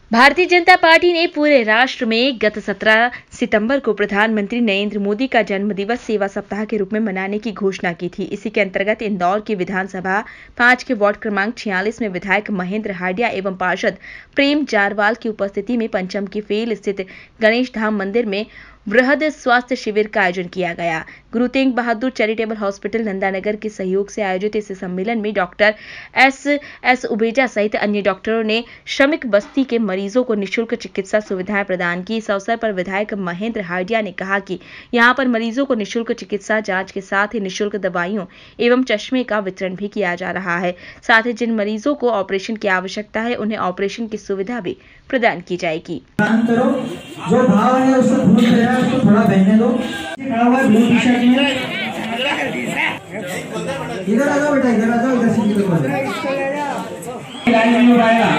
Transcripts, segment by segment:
भारतीय जनता पार्टी ने पूरे राष्ट्र में गत 17 सितंबर को प्रधानमंत्री नरेंद्र मोदी का जन्म दिवस सेवा सप्ताह के रूप में मनाने की घोषणा की थी। इसी के अंतर्गत इंदौर की विधानसभा 5 के वार्ड क्रमांक 46 में विधायक महेंद्र हार्डिया एवं पार्षद प्रेम जारवाल की उपस्थिति में पंचम की फेल स्थित गणेश धाम मंदिर में वृहद स्वास्थ्य शिविर का आयोजन किया गया। गुरु तेग बहादुर चैरिटेबल हॉस्पिटल नंदानगर के सहयोग से आयोजित इस सम्मेलन में डॉक्टर एस उबेजा सहित अन्य डॉक्टरों ने श्रमिक बस्ती के मरीजों को निःशुल्क चिकित्सा सुविधाएं प्रदान की। इस अवसर पर विधायक महेंद्र हार्डिया ने कहा कि यहां पर मरीजों को निःशुल्क चिकित्सा जांच के साथ ही निःशुल्क दवाइयों एवं चश्मे का वितरण भी किया जा रहा है। साथ ही जिन मरीजों को ऑपरेशन की आवश्यकता है उन्हें ऑपरेशन की सुविधा भी प्रदान की जाएगी। जो भाव है उसको थोड़ा बहने दो। ब्लू टी शर्ट में इधर आ जाओ बेटा, इधर आ जाओ, इधर से लाइन में आएगा।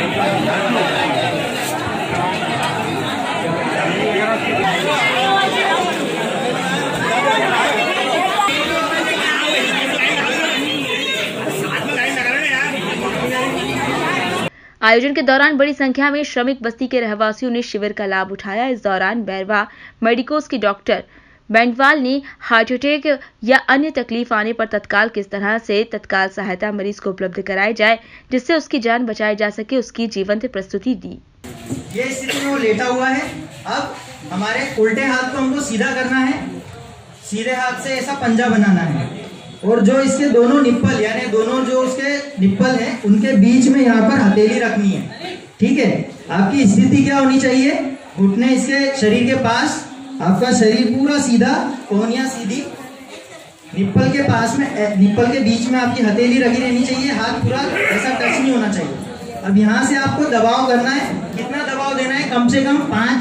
आयोजन के दौरान बड़ी संख्या में श्रमिक बस्ती के रहवासियों ने शिविर का लाभ उठाया। इस दौरान बैरवा मेडिकोज के डॉक्टर बैंडवाल ने हार्ट अटैक या अन्य तकलीफ आने पर तत्काल किस तरह से तत्काल सहायता मरीज को उपलब्ध कराई जाए जिससे उसकी जान बचाई जा सके, उसकी जीवंत प्रस्तुति दी। ये स्थिति में वो लेटा हुआ है। अब हमारे उल्टे हाथ को हमको सीधा करना है, सीधे हाथ से ऐसा पंजा बनाना है और जो इसके दोनों निप्पल यानी दोनों जो उसके निप्पल हैं उनके बीच में यहाँ पर हथेली रखनी है। ठीक है, आपकी स्थिति क्या होनी चाहिए? घुटने इसके शरीर के पास, आपका शरीर पूरा सीधा, कोहनियां सीधी, निप्पल के पास में, निप्पल के बीच में आपकी हथेली रखी रहनी चाहिए। हाथ पूरा ऐसा टच नहीं होना चाहिए। अब यहाँ से आपको दबाव करना है। कितना दबाव देना है? कम से कम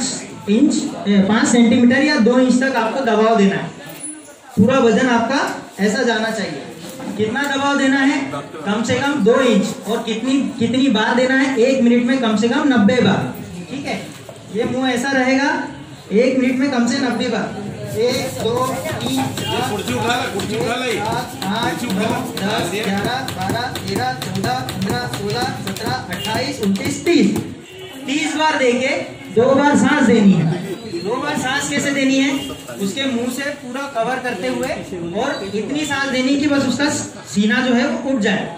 5 सेंटीमीटर या 2 इंच तक आपको दबाव देना है। पूरा वजन आपका ऐसा जाना चाहिए। कितना दबाव देना है? कम से कम 2 इंच। और कितनी बार देना है? 1 मिनट में कम से कम 90 बार। ठीक है, ये मुंह ऐसा रहेगा 1 मिनट में कम से 90 बार। 1 2 3 4 5 6 7 8 9 10 11 12 13 14 15 16 17 28 29 30 बार देके 2 बार सांस देनी है। 2 बार सांस कैसे देनी है? उसके मुंह से पूरा कवर करते हुए, और इतनी सांस देनी कि बस उसका सीना जो है वो उठ जाए।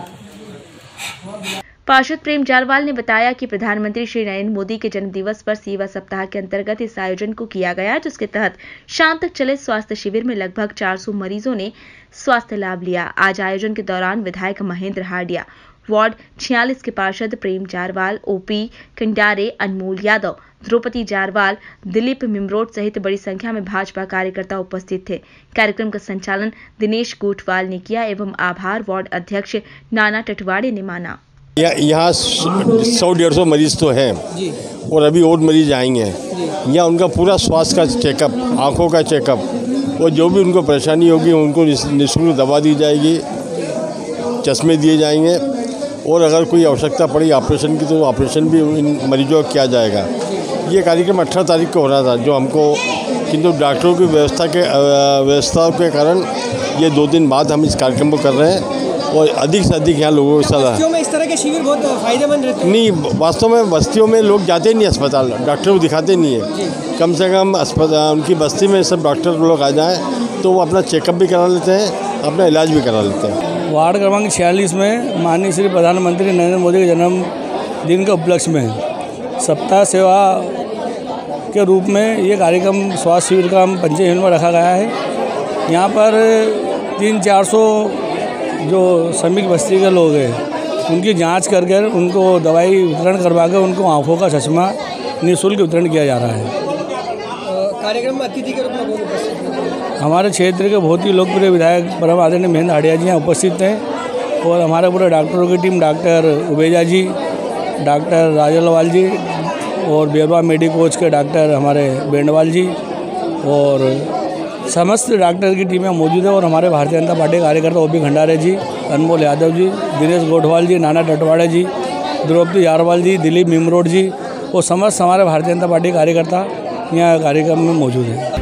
पार्षद प्रेम जारवाल ने बताया कि प्रधानमंत्री श्री नरेंद्र मोदी के जन्म दिवस पर सेवा सप्ताह के अंतर्गत इस आयोजन को किया गया, जिसके तहत शाम तक चले स्वास्थ्य शिविर में लगभग 400 मरीजों ने स्वास्थ्य लाभ लिया। आज आयोजन के दौरान विधायक महेंद्र हार्डिया, वार्ड 46 के पार्षद प्रेम जारवाल, ओपी कंडारे, अनमोल यादव, द्रौपदी जारवाल, दिलीप मिमरोड सहित बड़ी संख्या में भाजपा कार्यकर्ता उपस्थित थे। कार्यक्रम का संचालन दिनेश गोठवाल ने किया एवं आभार वार्ड अध्यक्ष नाना टटवाड़े ने माना। यहाँ 100-150 मरीज तो हैं और अभी और मरीज आएंगे। यहाँ उनका पूरा स्वास्थ्य का चेकअप, आँखों का चेकअप, और जो भी उनको परेशानी होगी उनको निःशुल्क दवा दी जाएगी, चश्मे दिए जाएंगे, और अगर कोई आवश्यकता पड़ी ऑपरेशन की तो ऑपरेशन भी इन मरीजों का किया जाएगा। ये कार्यक्रम 18 तारीख को हो रहा था, जो हमको किंतु डॉक्टरों की व्यवस्था के कारण ये 2 दिन बाद हम इस कार्यक्रम को कर रहे हैं और अधिक से अधिक यहाँ लोगों के साथ। में इस तरह के शिविर बहुत फायदेमंद रहते हैं। नहीं, वास्तव में बस्तियों में लोग जाते नहीं अस्पताल, डॉक्टर को दिखाते नहीं है। कम से कम अस्पताल उनकी बस्ती में सब डॉक्टर लोग आ जाएँ तो वो अपना चेकअप भी करा लेते हैं, अपना इलाज भी करा लेते हैं। वार्ड क्रमांक 46 में माननीय श्री प्रधानमंत्री नरेंद्र मोदी के जन्म दिन के उपलक्ष्य में सप्ताह सेवा के रूप में ये कार्यक्रम स्वास्थ्य शिविर का हम पंचम में रखा गया है। यहाँ पर 300-400 जो श्रमिक बस्ती के लोग हैं उनकी जांच कर कर उनको दवाई वितरण करवा कर उनको आँखों का चश्मा निःशुल्क वितरण किया जा रहा है। कार्यक्रम में अतिथि के रूप में कौन उपस्थित है? हमारे क्षेत्र के बहुत ही लोकप्रिय विधायक परम आदरणीय महेंद्र हार्डिया जी यहाँ उपस्थित हैं, और हमारे पूरे डॉक्टरों की team, doctor Ubeja ji, doctor Rajalwal ji, और बैरवा मेडिकोज के डॉक्टर हमारे बैंडवाल जी, और समस्त डॉक्टर की टीमें मौजूद है। और हमारे भारतीय जनता पार्टी कार्यकर्ता ओपी खंडारे जी, अनमोल यादव जी, दिनेश गोठवाल जी, नाना टटवाड़े जी, द्रौपदी जारवाल जी, दिलीप मिमरोड जी, और समस्त हमारे भारतीय जनता पार्टी कार्यकर्ता यहाँ कार्यक्रम में मौजूद है।